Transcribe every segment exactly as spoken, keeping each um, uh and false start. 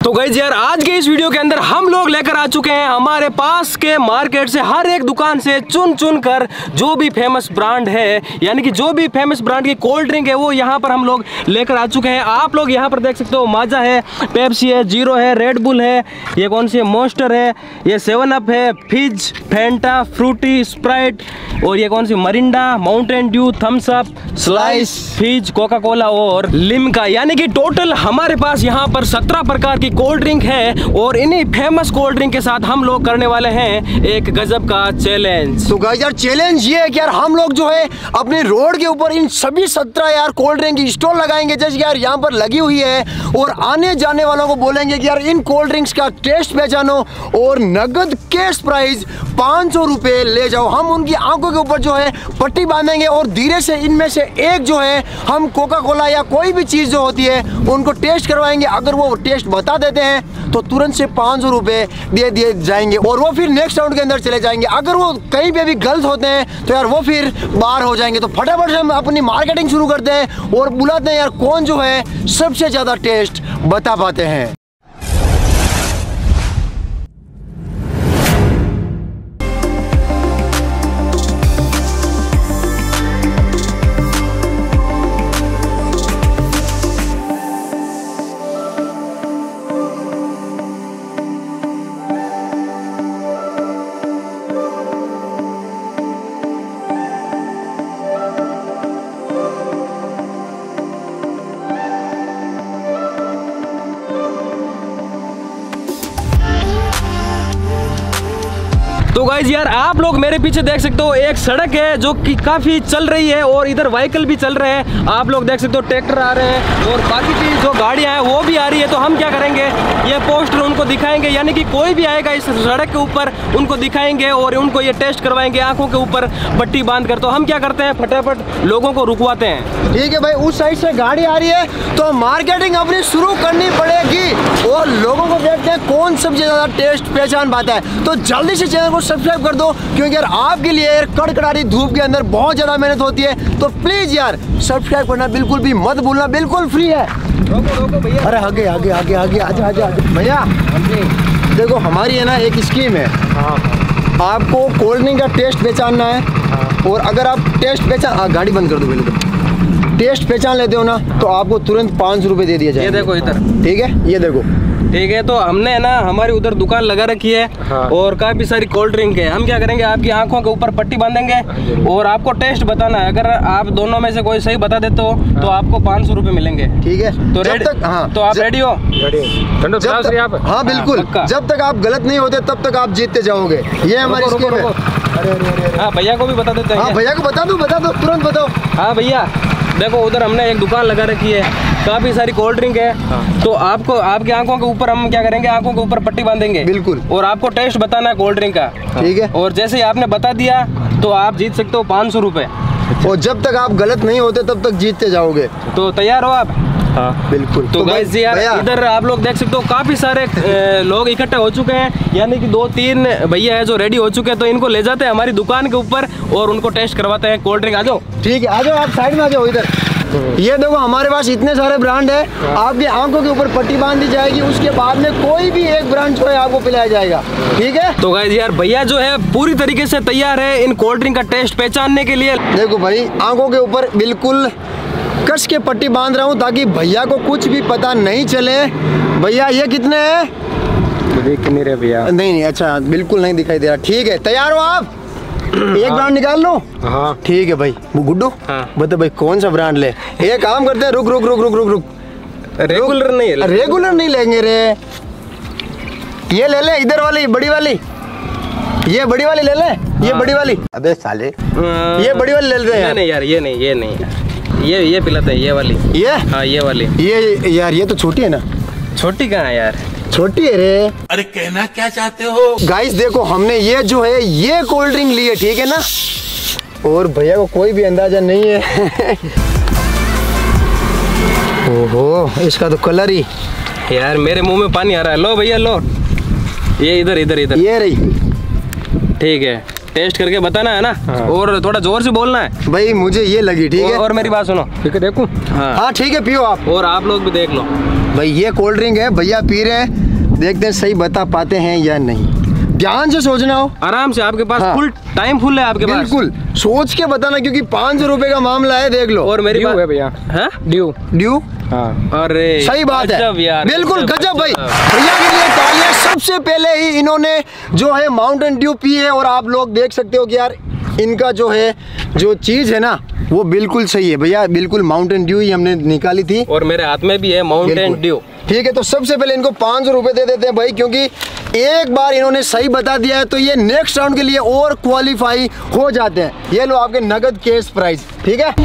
तो गाइस यार आज के इस वीडियो के अंदर हम लोग लेकर आ चुके हैं हमारे पास के मार्केट से हर एक दुकान से चुन चुन कर जो भी फेमस ब्रांड है, यानी कि जो भी फेमस ब्रांड की कोल्ड ड्रिंक है वो यहाँ पर हम लोग लेकर आ चुके हैं। आप लोग यहाँ पर देख सकते हो माजा है, पेप्सी है, जीरो है, रेड बुल है, ये कौन सी है, मॉन्स्टर है, ये सेवन अप है, फिज, फैंटा, फ्रूटी, स्प्राइट और ये कौन सी Mirinda, Mountain Dew, Thums Up, Slice, Fizz, Coca Cola और लिम्का। यानी कि टोटल हमारे पास यहाँ पर सत्रह प्रकार की कोल्ड ड्रिंक है और इन्हीं फेमस कोल्ड ड्रिंक के साथ हम लोग करने वाले हैं एक गजब का चैलेंज। तो गाइस यार चैलेंज ये है कि यार हम लोग जो है अपने रोड के ऊपर इन सभी सत्रह यार कोल्ड ड्रिंक की स्टॉल लगाएंगे जैसे यार यहाँ पर लगी हुई है और आने जाने वालों को बोलेंगे कि यार इन कोल्ड ड्रिंक्स का टेस्ट पहचानो और नगद कैश प्राइस पाँच सौ रुपये ले जाओ। हम उनकी आंखों के ऊपर जो है पट्टी बांधेंगे और धीरे से इनमें से एक जो है हम कोका कोला या कोई भी चीज़ जो होती है उनको टेस्ट करवाएंगे। अगर वो टेस्ट बता देते हैं तो तुरंत से पाँच सौ रुपये दे दिए जाएंगे और वो फिर नेक्स्ट राउंड के अंदर चले जाएंगे। अगर वो कहीं पे भी गलत होते हैं तो यार वो फिर बाहर हो जाएंगे। तो फटाफट से हम अपनी मार्केटिंग शुरू करते हैं और बुलाते हैं यार कौन जो है सबसे ज़्यादा टेस्ट बता पाते हैं। तो गाइज यार आप लोग मेरे पीछे देख सकते हो एक सड़क है जो कि काफ़ी चल रही है और इधर व्हीकल भी चल रहे हैं। आप लोग देख सकते हो ट्रैक्टर आ रहे हैं और बाकी की जो गाड़ियां हैं वो भी आ रही है। तो हम क्या करेंगे, ये पोस्टर उनको दिखाएंगे, यानी कि कोई भी आएगा इस सड़क के ऊपर उनको दिखाएंगे और उनको ये टेस्ट करवाएंगे आंखों के ऊपर पट्टी बांध कर। तो हम क्या करते हैं, फटाफट लोगों को रुकवाते हैं। ठीक है भाई, उस साइड से गाड़ी आ रही है तो मार्केटिंग अपनी शुरू करनी पड़ेगी और लोगों को देखते हैं कौन सबसे ज़्यादा टेस्ट पहचान पाता है। तो जल्दी से चैनल को सब्सक्राइब कर दो क्योंकि यार आपके लिए यार कड़कड़ारी धूप के अंदर बहुत ज़्यादा मेहनत होती है। तो प्लीज़ यार सब्सक्राइब करना बिल्कुल भी मत भूलना, बिल्कुल फ्री है। रोको रोको भैया, अरे आगे आगे आगे आगे आजा आजा भैया। देखो हमारी है ना एक स्कीम है, आपको कोल्ड ड्रिंक का टेस्ट पहचानना है और अगर आप टेस्ट पहचान, गाड़ी बंद कर दो पहले, तो टेस्ट पहचान लेते हो ना तो आपको तुरंत पाँच सौ रुपये दे दिया जाएगा। ये देखो इधर, ठीक है, ये देखो ठीक है। तो हमने है ना हमारी उधर दुकान लगा रखी है हाँ। और काफी सारी कोल्ड ड्रिंक है। हम क्या करेंगे, आपकी आंखों के ऊपर पट्टी बांधेंगे और आपको टेस्ट बताना है। अगर आप दोनों में से कोई सही बता देते हो हाँ। तो आपको पाँच सौ रुपये मिलेंगे। ठीक है, तो रेडी हाँ। तो आप रेडी हो? रेडी आप? हाँ बिल्कुल, जब तक आप गलत नहीं होते तब तक आप जीतते जाओगे। ये हमारी स्कीम है। अरे अरे हाँ, भैया को भी बता देते हैं। हाँ भैया को बता दो, बता दो, तुरंत बताओ। हाँ भैया देखो उधर हमने एक दुकान लगा रखी है, काफी सारी कोल्ड ड्रिंक है हाँ। तो आपको आपकी आंखों के ऊपर हम क्या करेंगे, आंखों के ऊपर पट्टी बांधेंगे बिल्कुल और आपको टेस्ट बताना है कोल्ड ड्रिंक का। ठीक है, और जैसे ही आपने बता दिया तो आप जीत सकते हो पाँच सौ रुपये और जब तक आप गलत नहीं होते तब तक जीतते जाओगे। तो तैयार हो आप? हाँ बिल्कुल। तो, तो गाइस यार इधर आप लोग देख सकते हो काफी सारे लोग इकट्ठे हो चुके हैं, यानी कि दो तीन भैया है जो रेडी हो चुके हैं। तो इनको ले जाते हैं हमारी दुकान के ऊपर और उनको टेस्ट करवाते हैं कोल्ड ड्रिंक। आ जाओ। ठीक है, आ जाओ, आप साइड में आ जाओ इधर। ये देखो हमारे पास इतने सारे ब्रांड है, आपकी आंखों के ऊपर पट्टी बांध दी जाएगी, उसके बाद में कोई भी एक ब्रांड जो है आपको पिलाया जाएगा। ठीक है, तो गाइस यार भैया जो है पूरी तरीके से तैयार है इन कोल्ड ड्रिंक का टेस्ट पहचानने के लिए। देखो भाई आंखों के ऊपर बिल्कुल कस के पट्टी बांध रहा हूँ ताकि भैया को कुछ भी पता नहीं चले। भैया ये कितने हैं? देख नहीं रहे भैया। नहीं नहीं, अच्छा बिल्कुल नहीं दिखाई दे रहा। ठीक है, तैयार हो आप? एक ब्रांड निकाल लो। हाँ ठीक है भाई। वो गुड्डू हाँ। बता भाई कौन सा ब्रांड ले? एक काम करते हैं, रुक रुक रुक रुक रुक रुक रेगुलर नहीं है, रेगुलर नहीं लेंगे रे। ये ले ले, इधर वाली बड़ी वाली, ये बड़ी वाली ले ले। ये बड़ी वाली, अबे साले ये बड़ी वाली ले लेते हैं। नहीं यार ये नहीं, ये नहीं, ये ये पिलाते हैं ये वाली। ये हाँ ये वाली। ये यार ये तो छोटी है ना। छोटी कहाँ है यार? छोटी है रे। अरे कहना क्या चाहते हो? गाइस देखो हमने ये जो है ये कोल्ड ड्रिंक ली है, ठीक है ना, और भैया को कोई भी अंदाजा नहीं है। ओहो इसका तो कलर ही, यार मेरे मुंह में पानी आ रहा है। लो भैया लो, ये इधर इधर इधर ये रही। ठीक है, टेस्ट करके बताना है ना हाँ। और थोड़ा जोर से बोलना है भाई, मुझे ये लगी। ठीक है, और मेरी बात सुनो। ठीक है देखूं? हाँ हाँ ठीक है, पियो आप। और आप लोग भी देख लो। भाई ये कोल्ड ड्रिंक है, भैया पी रहे हैं, देखते हैं सही बता पाते हैं या नहीं। ध्यान से सोचना हो, आराम से, आपके पास हाँ। फुल टाइम फुल है आपके पास। बिल्कुल सोच के बताना, क्योंकि पाँच सौ रुपए का मामला है, देख लो। और मेरी ड्यू बात है भैया, है ड्यू। ड्यू, हाँ अरे सही बात गजब है यार, बिल्कुल गजब, गजब भाई। गजब। भैया के लिए तालियां। सबसे पहले ही इन्होंने जो है माउंटेन ड्यू पी है, और आप लोग देख सकते हो कि यार इनका जो है जो चीज है ना वो बिल्कुल सही है भैया, बिल्कुल माउंटेन ड्यू ही हमने निकाली थी। और मेरे हाथ में भी है माउंटेन बिल्कुल। ड्यू। ठीक है, तो सबसे पहले इनको पाँच सौ रुपये दे देते हैं भाई, क्योंकि एक बार इन्होंने सही बता दिया है तो ये नेक्स्ट राउंड के लिए और क्वालिफाई हो जाते हैं। ये लो आपके नगद कैश प्राइज। ठीक है,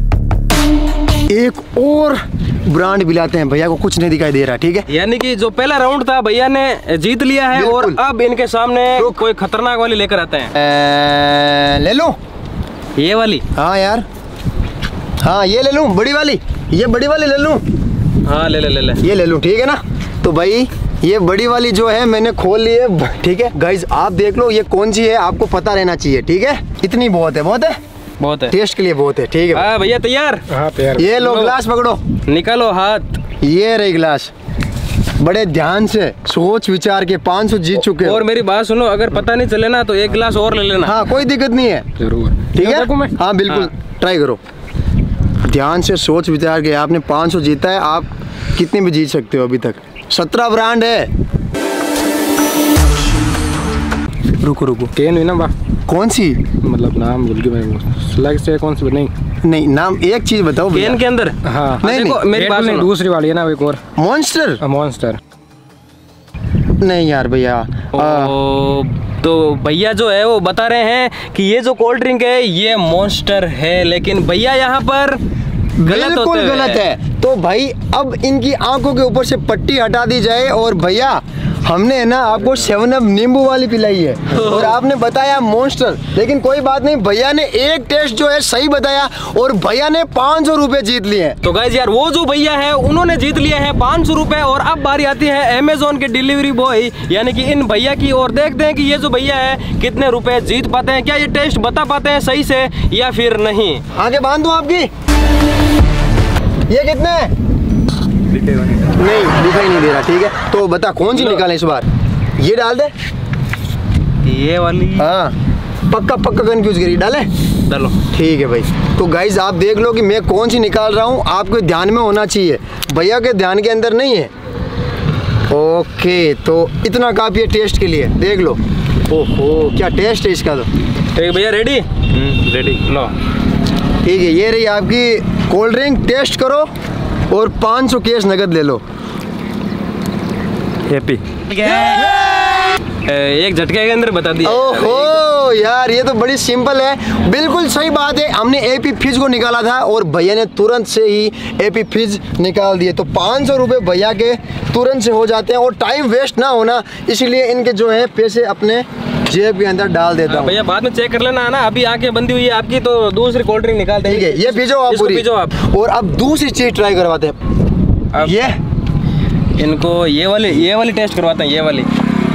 एक और ब्रांड पिलाते हैं, भैया को कुछ नहीं दिखाई दे रहा। ठीक है, यानी कि जो पहला राउंड था भैया ने जीत लिया है, और बिल्कुल। अब इनके सामने रुक। कोई खतरनाक वाली लेकर आते हैं। ए, ले लो। ये वाली, हाँ यार, हाँ ये ले लूँ, बड़ी वाली, ये बड़ी वाली ले लूँ, हाँ ले ले ले ले ये ले लूँ। ठीक है ना, तो भाई ये बड़ी वाली जो है मैंने खोल ली है। ठीक है गाइज, आप देख लो ये कौन सी है, आपको पता रहना चाहिए। ठीक है, इतनी बहुत है, बहुत है, बहुत है। टेस्ट के लिए बहुत है। ठीक है, हाँ भैया तैयार, हाँ प्यार। ये लो लो। गिलास पकड़ो, निकालो हाथ। ये रही गिलास। बड़े ध्यान से सोच विचार के पाँच सौ जीत चुके हो। और मेरी बात सुनो, अगर पता नहीं चले ना तो एक गिलास और ले लेना। हाँ कोई दिक्कत नहीं है, जरूर। ठीक है, देखूं मैं? हाँ बिल्कुल, ट्राई करो। ध्यान से सोच विचार के, आपने पाँच सौ जीता है, आप कितने भी जीत सकते हो अभी तक। सत्रह ब्रांड है। रुको रुको, केन हुई ना बा, कौन सी? मतलब नाम भूल गया मैं, स्लग से कौन सी? नहीं नहीं, नाम एक चीज बताओ भैया। केन के अंदर, हाँ नहीं, देखो नहीं, मेरी बात नहीं, सुनो। दूसरी वाली है ना, एक और मॉन्स्टर। मॉन्स्टर। नहीं यार भैया, आ, ओ, तो भैया जो है वो बता रहे हैं कि ये जो कोल्ड ड्रिंक है ये मॉन्स्टर है, लेकिन भैया यहाँ पर गलत बिल्कुल होते हुए। गलत है। तो भाई अब इनकी आंखों के ऊपर से पट्टी हटा दी जाए, और भैया हमने है ना आपको सेवन अप नींबू वाली पिलाई है, और आपने बताया मॉन्स्टर। लेकिन कोई बात नहीं, भैया ने एक टेस्ट जो है सही बताया, और भैया ने पाँच सौ रुपये जीत लिए हैं। तो गाइस यार वो जो भैया है उन्होंने जीत लिए हैं पाँच सौ रुपए, और अब बारी आती है अमेजोन के डिलीवरी बॉय यानी कि इन भैया की, और देखते हैं कि ये जो भैया है कितने रुपए जीत पाते हैं, क्या ये टेस्ट बता पाते हैं सही से या फिर नहीं। आगे बांध दूं आपकी। ये कितने हैं? नहीं दिखाई नहीं दे रहा। ठीक है, तो बता कौन सी निकालें इस बार? ये डाल दे। ये वाली, हाँ पक्का पक्का कंफ्यूज करी, डाले। चलो ठीक है भाई, तो गाइज आप देख लो कि मैं कौन सी निकाल रहा हूँ, आपको ध्यान में होना चाहिए, भैया के ध्यान के अंदर नहीं है। ओके, तो इतना काफी है टेस्ट के लिए, देख लो। ओहो क्या टेस्ट है इसका। तो ठीक भैया, रेडी रेडी लो। ठीक है, ये रही आपकी कोल्ड ड्रिंक, टेस्ट करो और पाँच सौ कैश नगद ले लो। हैप्पी एक झटके के अंदर बता दिया। ओहो यार, ये तो बड़ी सिंपल है, बिल्कुल सही बात है। हमने एपी फिज को निकाला था और भैया ने तुरंत से ही एपी फिज निकाल दिए, तो पाँच सौ रुपये भैया के तुरंत से हो जाते हैं, और टाइम वेस्ट ना होना इसलिए इनके जो है पैसे अपने जेब के अंदर डाल देता हूँ। भैया बाद में चेक कर लेना ना, अभी आंखें बंदी हुई है आपकी, तो दूसरी कोल्ड ड्रिंक निकाल देंगे। ठीक है, ये पीजो आप इसको पूरी। पीजो आप। और अब दूसरी चीज ट्राई करवाते हैं। अब ये इनको ये वाली ये वाली टेस्ट करवाते हैं, ये वाली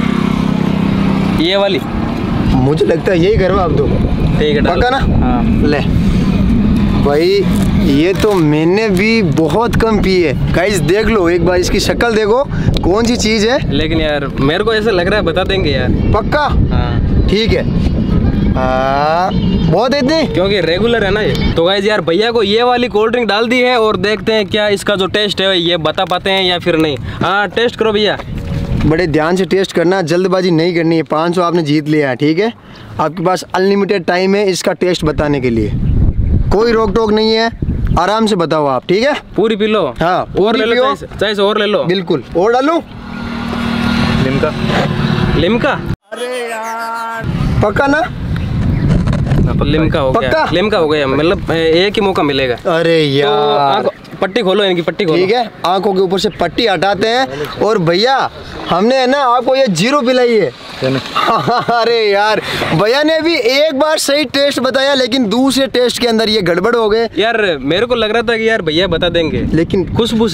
ये वाली मुझे लगता है यही करवा अब तो। ठीक है, डालो। पक्का ना? हाँ। ले भाई, ये तो मैंने भी बहुत कम पी है। गाइस देख लो एक बार, इसकी शक्ल देखो कौन सी चीज है। लेकिन यार मेरे को ऐसा लग रहा है बता देंगे यार। पक्का? हाँ, ठीक है। आ, बहुत इतनी क्योंकि रेगुलर है ना ये। तो गाइस यार भैया को ये वाली कोल्ड ड्रिंक डाल दी है, और देखते हैं क्या इसका जो टेस्ट है ये बता पाते हैं या फिर नहीं। हाँ टेस्ट करो भैया। बड़े ध्यान से टेस्ट करना, जल्दबाजी नहीं करनी है। पाँच सौ आपने जीत लिया है, ठीक है। आपके पास अनलिमिटेड टाइम है इसका टेस्ट बताने के लिए, कोई रोक टोक नहीं है, आराम से बताओ आप, ठीक है। पूरी पी लो। हाँ, और पूरी ले लो, पियो। चाहे से- चाहे से और ले लो। बिल्कुल, और डालूं? लिम्का लिम्का पक्का ना? लिम्का हो गया, पक्का? लिम्का हो गया, मतलब एक ही मौका मिलेगा। अरे तो यार आंखों- पट्टी खोलो, इनकी पट्टी खोलो। ठीक है, आंखों के ऊपर से पट्टी हटाते हैं। और भैया हमने है ना आपको ये जीरो पिलाई है। अरे यार, भैया ने भी एक बार सही टेस्ट बताया, लेकिन दूसरे टेस्ट के अंदर ये गड़बड़ हो गए। यार मेरे को लग रहा था कि यार भैया बता देंगे, लेकिन खुशबू से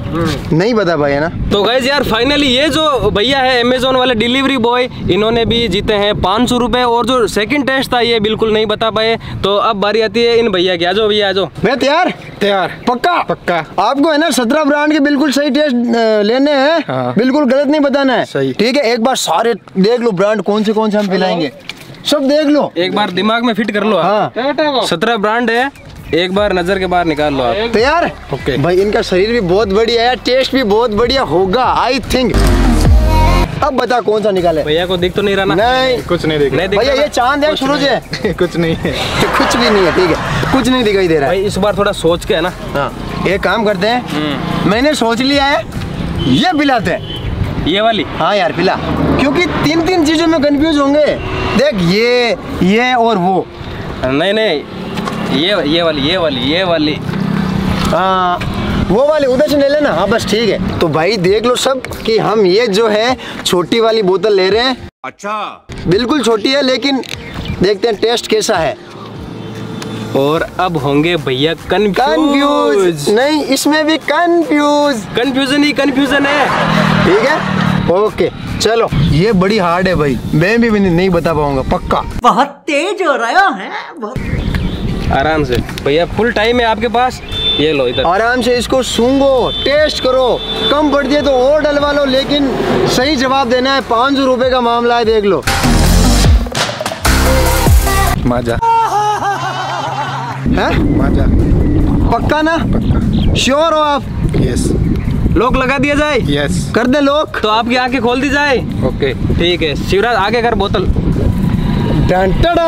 नहीं बता पाए है ना। तो गाइज यार फाइनली ये जो भैया है अमेजोन वाले डिलीवरी बॉय, इन्होंने भी जीते हैं पाँच सौ रुपए। और जो सेकंड टेस्ट था ये बिल्कुल नहीं बता पाए। तो अब बारी आती है इन भैया की। आ जाओ भैया, आ जाओ। मैं तैयार तैयार पक्का पक्का। आपको है ना सत्रह ब्रांड के बिल्कुल सही टेस्ट लेने हैं। हाँ। बिल्कुल गलत नहीं बताना है। सही। ठीक है, एक बार सारे देख लो ब्रांड कौन से कौन से हम पिलाएंगे, सब देख लो। एक बार दिमाग में फिट कर लो। हाँ। सत्रह ब्रांड है, एक बार नजर के बाहर निकाल लो आप। तैयार? ओके। भाई इनका शरीर भी बहुत बढ़िया है, टेस्ट भी बहुत बढ़िया होगा आई थिंक। अब बता कौन सा निकाले। भैया को दिख तो नहीं रहा ना? नहीं कुछ नहीं दिख नहीं दिख भैया रहा ये ना? चांद है, कुछ सूरज है। रहा कुछ नहीं है। कुछ भी नहीं है, ठीक है, कुछ नहीं दिखाई दे रहा है। भाई इस बार थोड़ा सोच के है ना। हाँ, एक काम करते हैं, मैंने सोच लिया है, ये पिलाते हैं। ये वाली? हाँ यार पिला, क्योंकि तीन तीन चीजों में कंफ्यूज होंगे। देख ये ये और वो। नहीं नहीं, ये ये वाली ये वाली ये वाली हाँ वो वाली उधर से ले लेना। हाँ बस ठीक है। तो भाई देख लो सब कि हम ये जो है छोटी वाली बोतल ले रहे हैं। अच्छा, बिल्कुल छोटी है, लेकिन देखते हैं टेस्ट कैसा है। और अब होंगे भैया कंफ्यूज कंफ्यूज। नहीं, इसमें भी कंफ्यूज। कंफ्यूजन ही कंफ्यूजन है। ठीक है, ओके चलो। ये बड़ी हार्ड है भाई, मैं भी नहीं बता पाऊंगा पक्का। बहुत तेज हो रहा है बहुत। आराम से भैया, फुल टाइम है आपके पास। ये लो इधर, आराम से इसको सूंघो, टेस्ट करो। कम पड़ जाए तो और डलवा लो, लेकिन सही जवाब देना है। पाँच सौ रुपए का मामला है, देख लो। मजा है मजा। पक्का ना? श्योर हो आप? यस लॉक लगा दिया जाए? यस। कर दे लोग। तो आपकी आंखें खोल दी जाए। ओके ठीक है शिवराज, आगे कर बोतल। Done tada.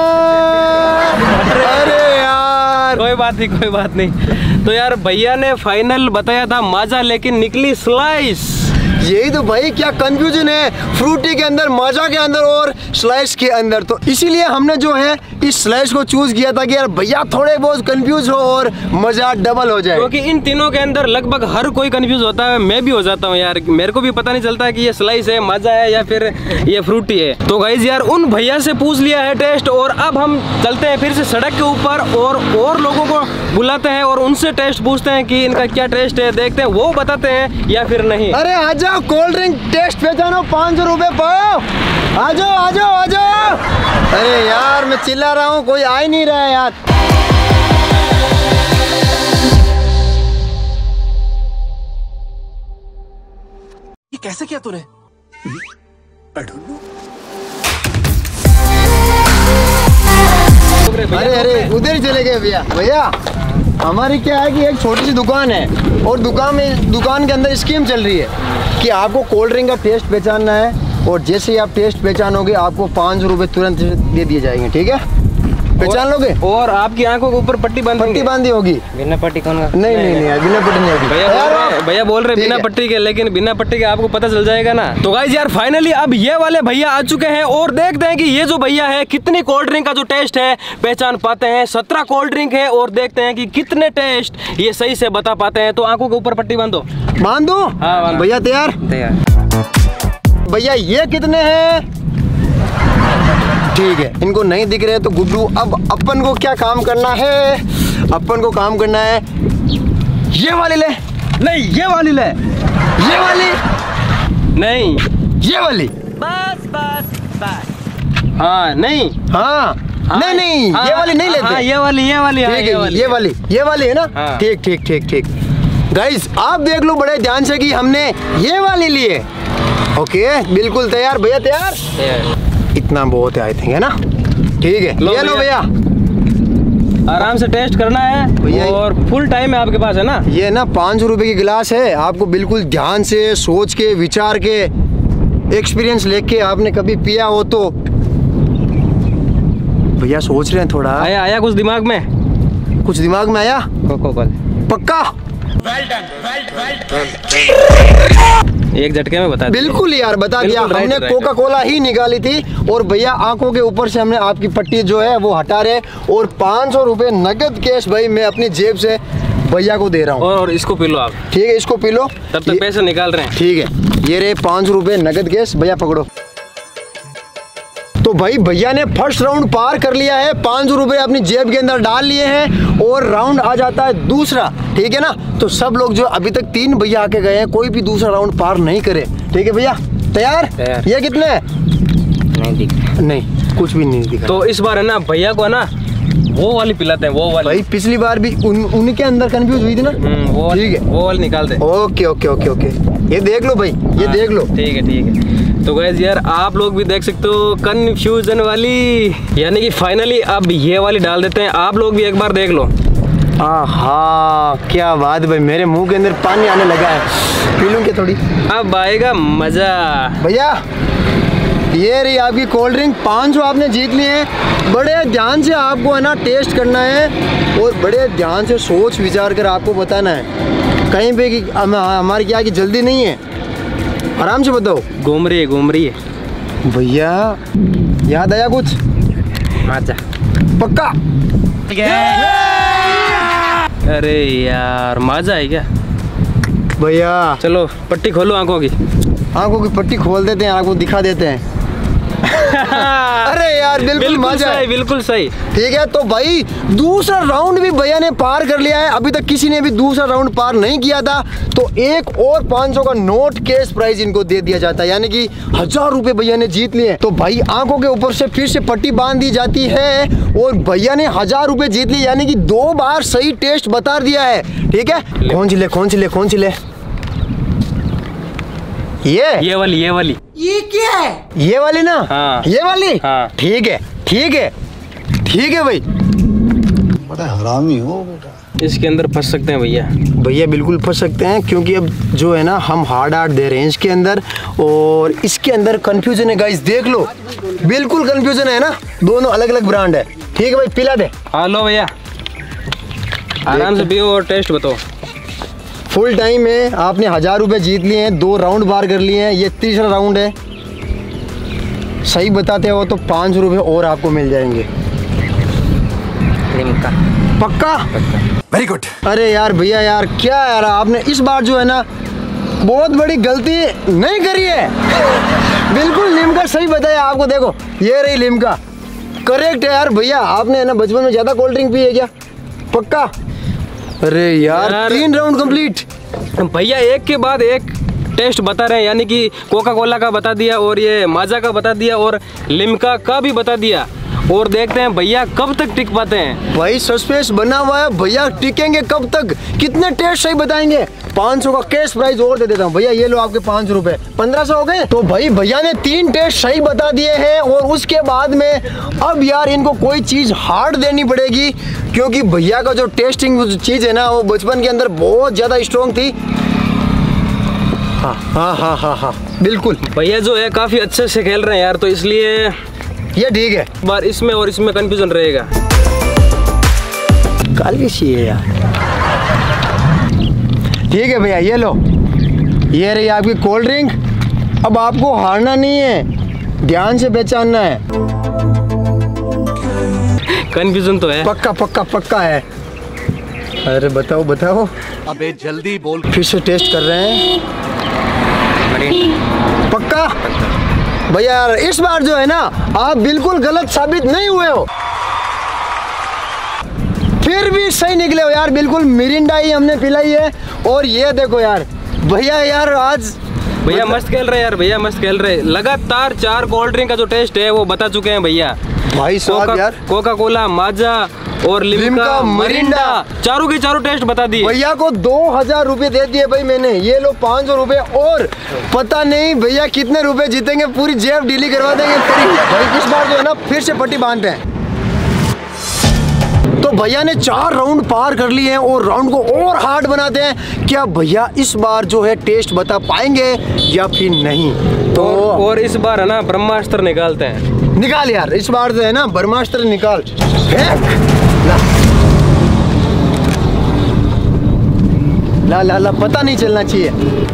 अरे यार कोई बात नहीं, कोई बात नहीं। तो यार भैया ने फाइनल बताया था माजा, लेकिन निकली स्लाइस। यही तो भाई, क्या कंफ्यूजन है फ्रूटी के अंदर, माजा के अंदर और स्लाइस के अंदर। तो इसीलिए हमने जो है इस स्लाइस को चूज किया था कि यार भैया थोड़े बहुत कंफ्यूज हो और मजा डबल हो जाए। क्योंकि इन तीनों के अंदर लगभग हर कोई कंफ्यूज होता है, मैं भी हो जाता हूँ यार। मेरे को भी पता नहीं चलता है कि ये स्लाइस है, माजा है या फिर ये फ्रूटी है। तो गाइस यार उन भैया से पूछ लिया है टेस्ट, और अब हम चलते हैं फिर से सड़क के ऊपर और और लोगों को बुलाते हैं और उनसे टेस्ट पूछते हैं कि इनका क्या टेस्ट है। देखते हैं वो बताते हैं या फिर नहीं। अरे आ जाओ, कोल्ड ड्रिंक टेस्ट पहचानो, पाँच सौ रुपए पाओ। आ जाओ आ जाओ आ जाओ। अरे यार मैं चिल्ला रहा हूँ, कोई आ ही नहीं रहा है यार। ये कैसे किया तूने? अरे अरे उधर ही चले गए भैया। भैया हमारी क्या है कि एक छोटी सी दुकान है, और दुकान में दुकान के अंदर स्कीम चल रही है कि आपको कोल्ड ड्रिंक का टेस्ट पहचानना है, और जैसे ही आप टेस्ट पहचानोगे आपको पाँच सौ रुपये तुरंत दे दिए जाएंगे। ठीक है, पहचान लोगे? और आपकी आंखों के ऊपर पट्टी बांधी पट्टी बांधी होगी? बिना पट्टी कौन? नहीं नहीं नहीं यार, बिना पट्टी नहीं होगी। भैया बोल रहे हैं, भैया बोल रहे ठीक बिना है। पट्टी के, लेकिन बिना पट्टी के आपको पता चल जाएगा ना। तो गाइस यार फाइनली अब ये वाले भैया आ चुके हैं, और देखते हैं कि ये जो भैया है कितनी कोल्ड ड्रिंक का जो टेस्ट है पहचान पाते हैं। सत्रह कोल्ड ड्रिंक है, और देखते हैं कि कितने टेस्ट ये सही से बता पाते हैं। तो आंखों के ऊपर पट्टी बांधो। बांध दो? हाँ, बांध दो। भैया तैयार? तैयार। भैया ये कितने हैं? ठीक है, इनको नहीं दिख रहे तो गुड्डू, अब अपन को क्या काम करना है? अपन को काम करना है, ये वाली ले। नहीं ये वाली ले। ये वाली नहीं, ये वाली। बस बस बस। हाँ नहीं, हाँ, नहीं नहीं हाँ, ये वाली नहीं लेते। हाँ, ये वाली ये वाली हाँ, ठीक है, वाली। ये वाली ये वाली है ना? हाँ। ठीक ठीक ठीक ठीक। गाइस आप देख लो बड़े ध्यान से कि हमने ये वाली ली है। ओके बिल्कुल तैयार। भैया तैयार? तैयार। इतना बहुत है आई थिंक, है ना? ठीक है, लो ये लो भैया। आराम से टेस्ट करना भैया, है, और फुल टाइम है आपके पास, है ना? ये ना पाँच सौ रुपए की गिलास है, आपको बिल्कुल ध्यान से सोच के विचार के एक्सपीरियंस लेके आपने कभी पिया हो तो। भैया सोच रहे हैं थोड़ा। आया आया कुछ दिमाग में? कुछ दिमाग में आया? Coca Cola. पक्का? एक झटके में बता दिया। बिल्कुल यार बता दिया बिल्कुल, हमने। Right, right. कोका कोला ही निकाली थी, और भैया आंखों के ऊपर से हमने आपकी पट्टी जो है वो हटा रहे, और पाँच सौ रुपये नगद कैश भाई मैं अपनी जेब से भैया को दे रहा हूँ। और, और इसको पी लो आप। ठीक है, इसको पी लो। तब तक पैसे निकाल रहे हैं। ठीक है, ये रहे पाँच सौ रुपये नगद कैश। भैया पकड़ो। तो तो भाई भैया ने फर्स्ट राउंड पार कर लिया है, पाँच सौ रुपये अपनी जेब के अंदर डाल लिए हैं और राउंड आ जाता है दूसरा, ठीक है ना। तो सब लोग जो अभी तक तीन भैया आके गए हैं, कोई भी दूसरा राउंड पार नहीं करे, ठीक है भैया। तैयार? तैयार। ये कितने है? नहीं दिख नहीं, कुछ भी नहीं दिखा। तो इस बार है ना भैया को है ना वो वाली पिलाते हैं, वो वाली। भाई पिछली बार भी उन, उनके अंदर कंफ्यूज हुई थी ना, वो वाली, ठीक है, वो वाली निकालते हैं। ओके ओके ओके ओके, ये देख लो भाई, ये हाँ, देख लो। ठीक है ठीक है। तो गाइस यार आप लोग भी देख सकते हो कंफ्यूजन वाली, यानी कि फाइनली अब ये वाली डाल देते हैं, आप लोग भी एक बार देख लो। आहा क्या बात भाई, मेरे मुंह के अंदर पानी आने लगा है, पी लूं क्या थोड़ी? अब आएगा मजा। भैया ये रही आपकी कोल्ड ड्रिंक, पाँच सौ आपने जीत लिए हैं। बड़े ध्यान से आपको है ना टेस्ट करना है और बड़े ध्यान से सोच विचार कर आपको बताना है, कहीं पे कि हम, हमारी क्या की जल्दी नहीं है, आराम से बताओ। घूम रही है घूम रही है भैया याद आया कुछ? मजा पक्का? अरे यार मजा है क्या? भैया चलो पट्टी खोलो आंखों की। आंखों की पट्टी खोल देते हैं, आपको दिखा देते हैं। अरे यार बिल्कुल, बिल्कुल मजा है, सही, बिल्कुल सही। ठीक है। तो भाई दूसरा राउंड भी भैया ने पार कर लिया है, अभी तक किसी ने भी दूसरा राउंड पार नहीं किया था। तो एक और पाँच सौ का नोट कैश प्राइज इनको दे दिया जाता है, यानी कि हजार रुपए भैया ने जीत लिए। तो भाई आंखों के ऊपर से फिर से पट्टी बांध दी जाती है और भैया ने हजार रुपए जीत लिए, यानी कि दो बार सही टेस्ट बता दिया है, ठीक है। कौन सी ले कौन सी ले कौन सी ले? ये ये वाली ये वाली ये क्या है? ये वाली ना? हाँ। ये वाली? हाँ। ठीक है ठीक है ठीक है भाई। बड़ा हरामी हो बेटा। इसके अंदर फंस सकते हैं भैया। भैया बिल्कुल फंस सकते हैं, क्योंकि अब जो है ना हम हार्ड हार्ड दे रहे हैं इसके अंदर, और इसके अंदर कंफ्यूजन है गाइस, देख लो बिल्कुल कंफ्यूजन है ना, दोनों अलग अलग ब्रांड है। ठीक है भाई पिला दे। हाँ लो भैया आराम से पियो और टेस्ट बताओ। फुल टाइम में आपने हजार रुपए जीत लिए हैं, दो राउंड पार कर लिए हैं, ये तीसरा राउंड है। सही बताते हो तो पाँच सौ रुपये और आपको मिल जाएंगे। लिम्का पक्का? Very good. अरे यार भैया यार क्या यार, आपने इस बार जो है ना बहुत बड़ी गलती नहीं करी है। बिल्कुल लिम्का सही बताया आपको, देखो ये रही लिम्का, करेक्ट है यार। भैया आपने है ना बचपन में ज्यादा कोल्ड ड्रिंक पी है क्या? पक्का? अरे यार, यार तीन राउंड कंप्लीट। भैया एक के बाद एक टेस्ट बता रहे हैं, यानी कि कोका कोला का बता दिया और ये माजा का बता दिया और लिम्का का भी बता दिया, और देखते हैं भैया कब तक टिक पाते हैं। भाई सस्पेंस बना हुआ है, भैया टिकेंगे कब तक, कितने टेस्ट सही बताएंगे। पाँच सौ का कैश प्राइस और दे देता हूँ भैया, ये लो आपके पाँच सौ रुपए, पंद्रह सौ हो गए। तो भाई भैया ने तीन टेस्ट सही बता दिए हैं, और उसके बाद में अब यार इनको कोई चीज हार्ड देनी पड़ेगी, क्योंकि भैया का जो टेस्टिंग चीज है ना वो बचपन के अंदर बहुत ज्यादा स्ट्रॉन्ग थी। हाँ हाँ हाँ हाँ हाँ बिल्कुल। भैया जो है काफी अच्छे से खेल रहे हैं यार, तो इसलिए ये ठीक है, बार इसमें और इसमें कंफ्यूजन रहेगा। काली सी है यार। ठीक है भैया ये लो, ये रही आपकी कोल्ड ड्रिंक। अब आपको हारना नहीं है, ध्यान से पहचानना है। कंफ्यूजन तो है, पक्का पक्का पक्का है। अरे बताओ बताओ, अबे जल्दी बोल। फिर से टेस्ट कर रहे हैं। पक्का भैया यार, इस बार जो है ना आप बिल्कुल गलत साबित नहीं हुए हो, फिर भी सही निकले हो यार। बिल्कुल मिरिंडा ही हमने पिलाई है, और ये देखो यार भैया यार आज भैया मस्त खेल रहे हैं यार, भैया मस्त खेल रहे हैं। लगातार चार कोल्ड ड्रिंक का जो टेस्ट है वो बता चुके हैं भैया। भाई साहब यार, कोका कोला, माजा और लिम्का, लिम्का, मरिंडा, चारों के चारों टेस्ट बता दिए। भैया को दो हजार रुपए दे दिए भाई मैंने, ये लो पाँच सौ रुपए, और पता नहीं भैया कितने रुपए जीतेंगे, पूरी जेब ढीली करवा देंगे भाई। इस बार जो है ना फिर से पट्टी बांधते हैं। तो भैया ने चार राउंड पार कर लिए हैं, और राउंड को और हार्ड बनाते हैं। क्या भैया इस बार जो है टेस्ट बता पाएंगे या फिर नहीं? तो और, और इस बार है ना ब्रह्मास्त्र निकालते हैं। निकाल यार, इस बार जो है ना ब्रह्मास्त्र निकाल, फेंक। ला ला ला, पता नहीं चलना चाहिए।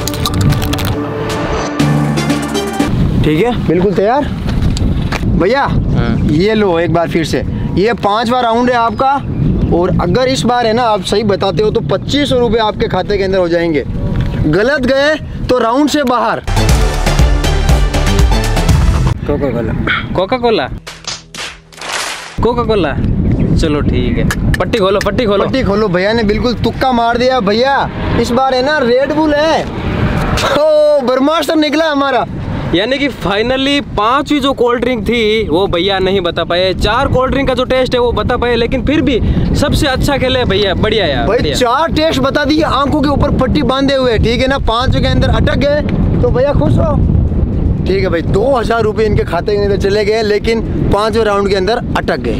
ठीक है बिल्कुल तैयार भैया। ये लो एक बार फिर से, ये पांचवा राउंड है आपका, और अगर इस बार है ना आप सही बताते हो तो पच्चीस सौ रुपये आपके खाते के अंदर हो जाएंगे। गलत गए तो राउंड से बाहर। Coca Cola. Coca Cola Coca Cola चलो ठीक है। पट्टी खोलो पट्टी खोलो पट्टी खोलो। भैया ने बिल्कुल तुक्का मार दिया। भैया इस बार है ना रेड बुल है। ओ ब्रह्मास्त्र निकला हमारा। यानी कि फाइनली पांचवी जो कोल्ड ड्रिंक थी वो भैया नहीं बता पाए। चार कोल्ड ड्रिंक का जो टेस्ट है वो बता पाए, लेकिन फिर भी सबसे अच्छा खेले भैया। बढ़िया यार भाई बढ़िया। चार टेस्ट बता दिए, आंखों के ऊपर पट्टी बांधे हुए। ठीक है ना, पांचवे के अंदर अटक गए तो भैया खुश रहो। ठीक है भाई, दो हजार रुपये इनके खाते के अंदर चले गए, लेकिन पांचवे राउंड के अंदर अटक गए।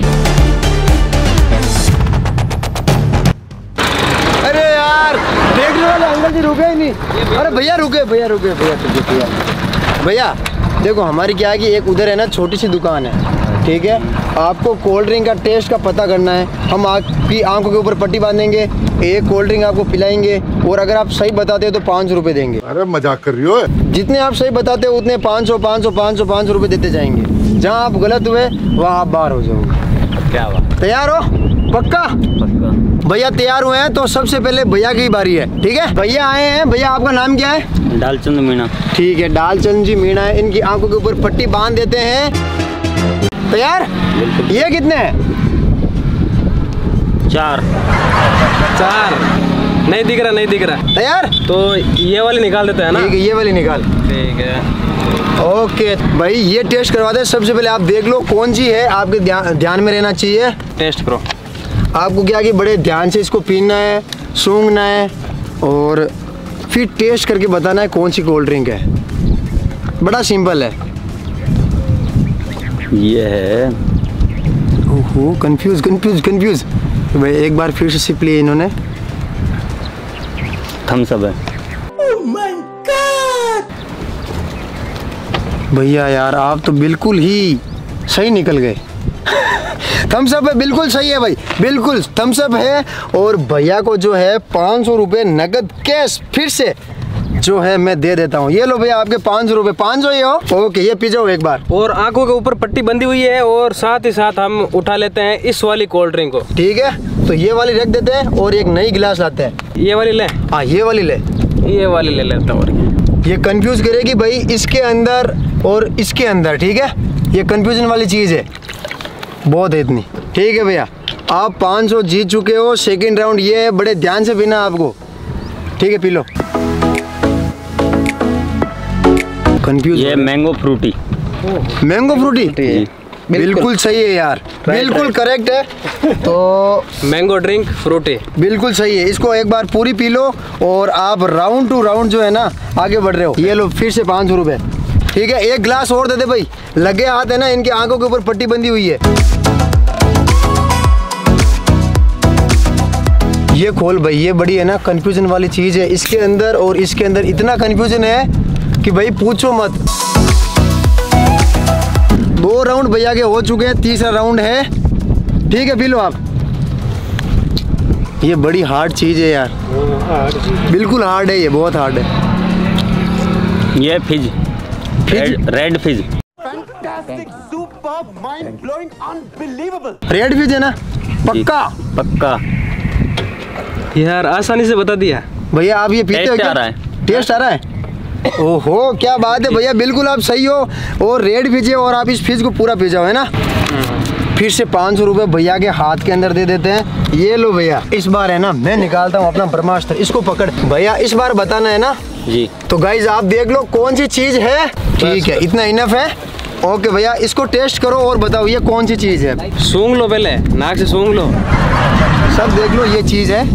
अरे यार देखने वाले अंकल जी रुके ही नहीं। अरे भैया रुके भैया रुके भैया भैया भैया देखो हमारी क्या है कि एक उधर है ना छोटी सी दुकान है। ठीक है, आपको कोल्ड ड्रिंक का टेस्ट का पता करना है। हम आपकी आंखों के ऊपर पट्टी बांधेंगे, एक कोल्ड ड्रिंक आपको पिलाएंगे, और अगर आप सही बताते हो तो पाँच रुपये देंगे। अरे मजाक कर रही हो? जितने आप सही बताते हो उतने पाँच सौ पाँच सौ पाँच सौ पाँच सौ रुपये देते जाएंगे। जहाँ आप गलत हुए वहाँ आप बाहर हो जाओगे। क्या बात। तैयार हो? पक्का? पक्का। भैया तैयार हुए हैं तो सबसे पहले भैया की बारी है। ठीक है, भैया आए हैं। भैया आपका नाम क्या है? डालचंद मीणा। ठीक है, डालचंद जी मीणा है। इनकी आंखों के ऊपर पट्टी बांध देते हैं। तैयार? ये कितने हैं? चार। चार नहीं दिख रहा नहीं दिख रहा। तैयार? तो ये वाली निकाल देते हैं ना। ठीक है, ये वाली निकाल। ठीक है ओके भाई, ये टेस्ट करवा दे। सबसे पहले आप देख लो कौन सी है, आपके ध्यान ध्यान में रहना चाहिए। टेस्ट करो। आपको क्या कि बड़े ध्यान से इसको पीना है, सूंघना है, और फिर टेस्ट करके बताना है कौन सी कोल्ड ड्रिंक है। बड़ा सिंपल है। ये है। ओहो कंफ्यूज कंफ्यूज कंफ्यूज। तो भाई एक बार फिर से सिप लिए इन्होंने। थम्स अप है। भैया यार आप तो बिल्कुल ही सही निकल गए। थम्स अप है, बिल्कुल सही है भाई, बिल्कुल थम्स अप है। और भैया को जो है पाँच सौ रुपये नगद कैश फिर से जो है मैं दे देता हूँ। ये लो भैया आपके पाँच सौ रुपये। पाँच सौ ही हो? ओके, ये पी जाओ एक बार। और आंखों के ऊपर पट्टी बंधी हुई है, और साथ ही साथ हम उठा लेते हैं इस वाली कोल्ड ड्रिंक को। ठीक है, तो ये वाली रख देते हैं और एक नई गिलास लाते हैं। ये वाली ले। हाँ ये वाली ले। ये वाली ले लेता हूँ। और ये कंफ्यूज करेगी भाई इसके अंदर और इसके अंदर। ठीक है, ये कंफ्यूजन वाली चीज़ है, बहुत है इतनी। ठीक है भैया, आप पाँच सौ जीत चुके हो। सेकंड राउंड ये है, बड़े ध्यान से पीना आपको। ठीक है, पी लो। कंफ्यूज। ये मैंगो फ्रूटी। मैंगो फ्रूटी बिल्कुल सही है यार, बिल्कुल करेक्ट है। तो मैंगो ड्रिंक फ्रूटी बिल्कुल सही है। इसको एक बार पूरी पी लो और आप राउंड टू राउंड जो है ना आगे बढ़ रहे हो। ये लो फिर से पाँच सौ रुपये। ठीक है, एक गिलास और दे दे भाई। लगे हाथ है ना, इनकी आंखों के ऊपर पट्टी बंधी हुई है। ये खोल भाई, ये बड़ी है ना कंफ्यूजन वाली चीज़ है। इसके अंदर और इसके अंदर इतना कंफ्यूजन है कि भाई पूछो मत। दो राउंड भैया के हो चुके हैं, तीसरा राउंड है। ठीक है, पी लो आप। ये बड़ी हार्ड चीज़ है यार, बिल्कुल हार्ड है, ये बहुत हार्ड है। ये फिज। रेड, रेड फिज। रेड फिज है ना? पक्का? पक्का। यार आसानी से बता दिया भैया। आप ये पीते हो टेस्ट क्या? आ रहा है। टेस्ट आ रहा है? ओहो क्या बात है भैया, बिल्कुल आप सही हो। और रेड फिज है और आप इस फिज को पूरा पी जाओ, है ना? फिर से पाँच सौ रुपये भैया के हाथ के अंदर दे देते हैं। ये लो भैया, इस बार है ना मैं निकालता हूँ अपना ब्रह्मास्त्र। इसको पकड़ भैया, इस बार बताना है ना जी। तो गाइज आप देख लो कौन सी चीज़ है। ठीक है, इतना इनफ है। ओके भैया, इसको टेस्ट करो और बताओ ये कौन सी चीज़ है। सूंघ लो, पहले नाक से सूंघ लो। सब देख लो, ये चीज़ है।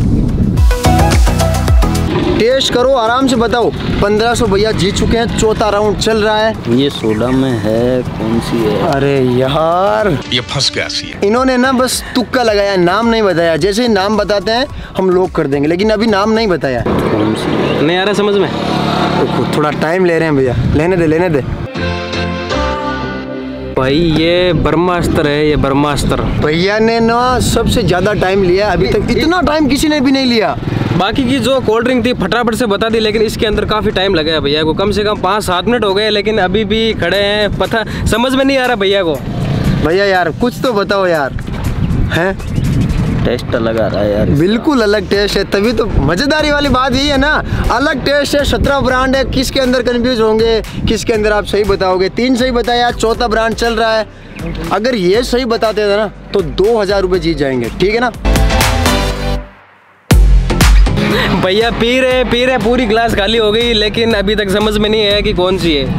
टेस्ट करो, आराम से बताओ। पंद्रह सौ भैया जीत चुके हैं, चौथा राउंड चल रहा है। ये सोडा में है, कौन सी है? अरे यार ये फंस गया सी। इन्होंने ना बस तुक्का लगाया, नाम नहीं बताया। जैसे ही नाम बताते हैं हम लोग कर देंगे, लेकिन अभी नाम नहीं बताया। कौन सी? नहीं आ रहा समझ में। तो थोड़ा टाइम ले रहे हैं भैया, लेने दे लेने दे। भाई ये ब्रह्मास्त्र है, ये ब्रह्मास्त्र। भैया ने ना सबसे ज्यादा टाइम लिया अभी तक, इतना टाइम किसी ने भी नहीं लिया। बाकी की जो कोल्ड ड्रिंक थी फटाफट से बता दी, लेकिन इसके अंदर काफ़ी टाइम लगा है भैया को। कम से कम पाँच सात मिनट हो गए, लेकिन अभी भी खड़े हैं। पता समझ में नहीं आ रहा भैया को। भैया यार कुछ तो बताओ यार, हैं? टेस्ट अलग आ रहा है यार इसका। बिल्कुल अलग टेस्ट है, तभी तो मजेदारी वाली बात यही है ना, अलग टेस्ट है, सत्रह ब्रांड है, किसके अंदर कंफ्यूज होंगे, किसके अंदर आप सही बताओगे। तीन सही बताया, चौथा ब्रांड चल रहा है। अगर ये सही बताते थे ना तो दो हजार रुपये जीत जाएंगे, ठीक है ना। भैया पी रहे पी रहे पूरी ग्लास खाली हो गई, लेकिन अभी तक समझ में नहीं है कि कौन सी है।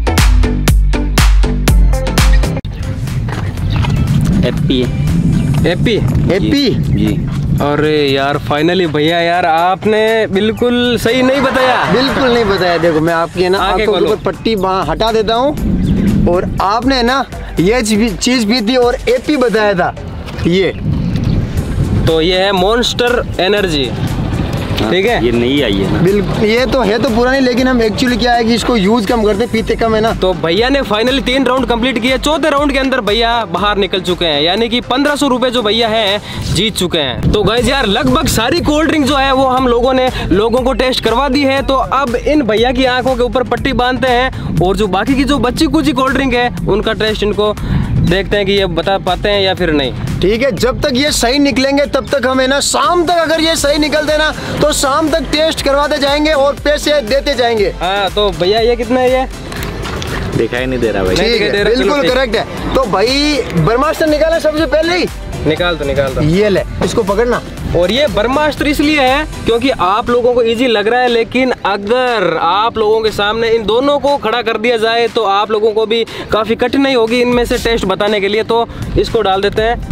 एप्पी एप्पी एप्पी जी। अरे यार फाइनली भैया यार आपने बिल्कुल सही नहीं बताया। बिल्कुल नहीं बताया। देखो मैं आपकी है ना आगे आपको खोलो। ऊपर पट्टी वहाँ हटा देता हूँ, और आपने ना ये चीज भी थी और एपी बताया था ये। तो ये है मॉन्स्टर एनर्जी, ठीक है। ये नहीं आई है ना। बिल्कुल ये तो है तो पुरानी, लेकिन हम एक्चुअली क्या है कि इसको यूज कम करते, पीते कम है ना। तो भैया ने फाइनली तीन राउंड कंप्लीट किए, चौथे राउंड के अंदर भैया बाहर निकल चुके हैं, यानी कि पंद्रह सौ रुपए जो भैया हैं जीत चुके हैं। तो गाइस यार लगभग सारी कोल्ड ड्रिंक जो है वो हम लोगों ने लोगों को टेस्ट करवा दी है। तो अब इन भैया की आंखों के ऊपर पट्टी बांधते हैं, और जो बाकी की जो बच्ची कुची कोल्ड ड्रिंक है उनका टेस्ट इनको देखते हैं कि ये बता पाते हैं या फिर नहीं। ठीक है, जब तक ये सही निकलेंगे तब तक हमें ना शाम तक, अगर ये सही निकलते ना तो शाम तक टेस्ट करवाते जाएंगे और पैसे देते जाएंगे। हाँ तो भैया ये कितना है ये? दिखाई नहीं दे रहा भाई। नहीं ठीक दिखाई है, दे रहा, चलो बिल्कुल ठीक। करेक्ट है। तो भाई ब्रह्मास्त्र निकाला सबसे पहले ही, निकाल दो निकाल दो। ये ले इसको पकड़ना। और ये ब्रह्मास्त्र इसलिए है क्योंकि आप लोगों को इजी लग रहा है, लेकिन अगर आप लोगों के सामने इन दोनों को खड़ा कर दिया जाए तो आप लोगों को भी काफी कठिनाई होगी इनमें से टेस्ट बताने के लिए। तो इसको डाल देते हैं।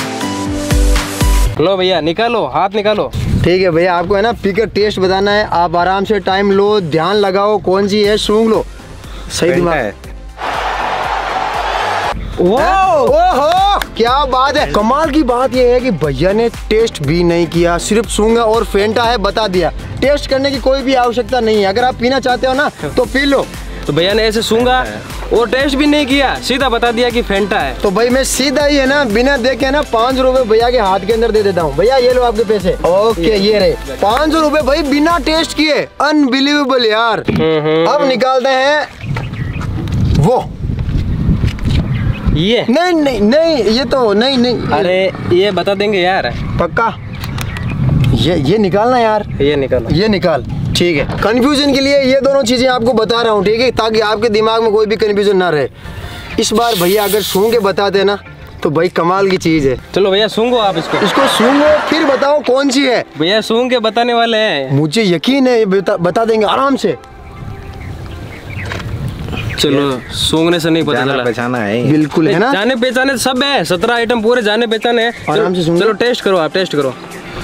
लो भैया निकालो, हाथ निकालो। ठीक है भैया, आपको है ना पीकर टेस्ट बताना है। आप आराम से टाइम लो, ध्यान लगाओ, कौन सी है सूंघ लो, सही दिमाग है। ओहो क्या बात है। कमाल की बात यह है कि भैया ने टेस्ट भी नहीं किया, सिर्फ सूंघा और फेंटा है बता दिया। टेस्ट करने की कोई भी आवश्यकता नहीं है। अगर आप पीना चाहते हो ना तो पी लो। तो भैया ने ऐसे सूंघा और टेस्ट भी नहीं किया, सीधा बता दिया कि फेंटा है। तो भाई मैं सीधा ही है ना बिना देखे ना पाँच रुपए भैया के हाथ के अंदर दे देता हूँ। भैया ये लो आपके पैसे। ओके ये रहे पाँच सौ रुपए भाई बिना टेस्ट किए। अनबिलीवेबल यार। अब निकालते हैं वो। ये नहीं नहीं नहीं ये तो नहीं नहीं। अरे ये बता देंगे यार, पक्का ये ये निकालना यार। ये निकालो। ये निकाल। ठीक है, कंफ्यूजन के लिए ये दोनों चीजें आपको बता रहा हूँ, ठीक है, ताकि आपके दिमाग में कोई भी कंफ्यूजन ना रहे। इस बार भैया अगर सूंघ के बता देना तो भाई कमाल की चीज है। चलो भैया सूंघो आप इसको। इसको सूंघो फिर बताओ कौन सी है। भैया सूंघ के बताने वाले हैं। मुझे यकीन है ये बता, बता देंगे आराम से। चलो सूंघने से नहीं पता जाना चला। पहचाना है। बिल्कुल है ना। जाने पहचाने सब है, सत्रह आइटम पूरे जाने पहचाने हैं। आराम से चलो, सूंघो। चलो टेस्ट करो, आप टेस्ट करो।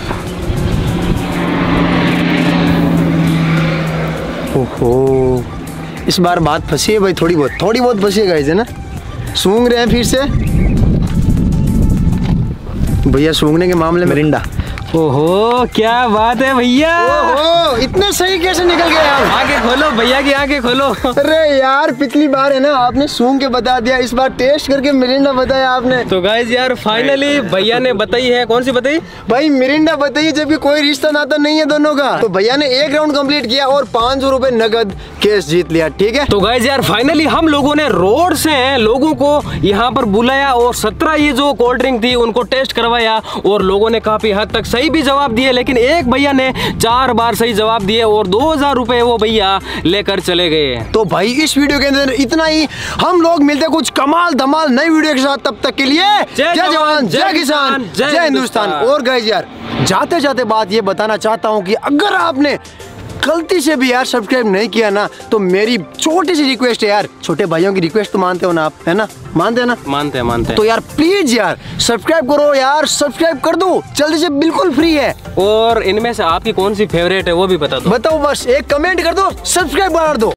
ओहो इस बार बात फंसी है भाई, थोड़ी बहुत थोड़ी बहुत फंसी है गाइस, है ना। सूंघ रहे हैं फिर से भैया, सूंघने के मामले में मिरिंडा। ओहो क्या बात है भैया। ओहो इतने सही कैसे निकल गए आप। आंखें खोलो भैया की, आंखें खोलो। अरे यार पिछली बार है ना आपने सूंघ के बता दिया, इस बार टेस्ट करके मिरिंडा बताया आपने। तो गाइस यार फाइनली भैया ने बताई है, कौन सी बताई? भाई मिरिंडा बताइए, जबकि कोई रिश्ता नाता नहीं है दोनों का। तो भैया ने एक राउंड कंप्लीट किया और पाँच सौ रुपए नगद कैश जीत लिया, ठीक है। तो गाइस यार फाइनली हम लोगों ने रोड से लोगों को यहाँ पर बुलाया और सत्रह ये जो कोल्ड ड्रिंक थी उनको टेस्ट करवाया, और लोगों ने काफी हद तक सही भी जवाब दिए, लेकिन एक भैया ने चार बार सही जवाब दिए और दो हजार रुपए वो भैया लेकर चले गए। तो भाई इस वीडियो के अंदर इतना ही। हम लोग मिलते हैं कुछ कमाल धमाल नई वीडियो के साथ, तब तक के लिए जय जवान, जय किसान, जय जय हिंदुस्तान। हिंदुस्तान। और गाइस यार जाते जाते बात ये बताना चाहता हूँ कि अगर आपने गलती से भी यार सब्सक्राइब नहीं किया ना तो मेरी छोटी सी रिक्वेस्ट है यार, छोटे भाइयों की रिक्वेस्ट तो मानते हो ना आप, है ना, मानते हैं ना। मानते हैं मानते हैं। तो यार प्लीज यार सब्सक्राइब करो यार, सब्सक्राइब कर दो जल्दी से, बिल्कुल फ्री है। और इनमें से आपकी कौन सी फेवरेट है वो भी बता दो। बताओ बस एक कमेंट कर दो, सब्सक्राइब कर दो।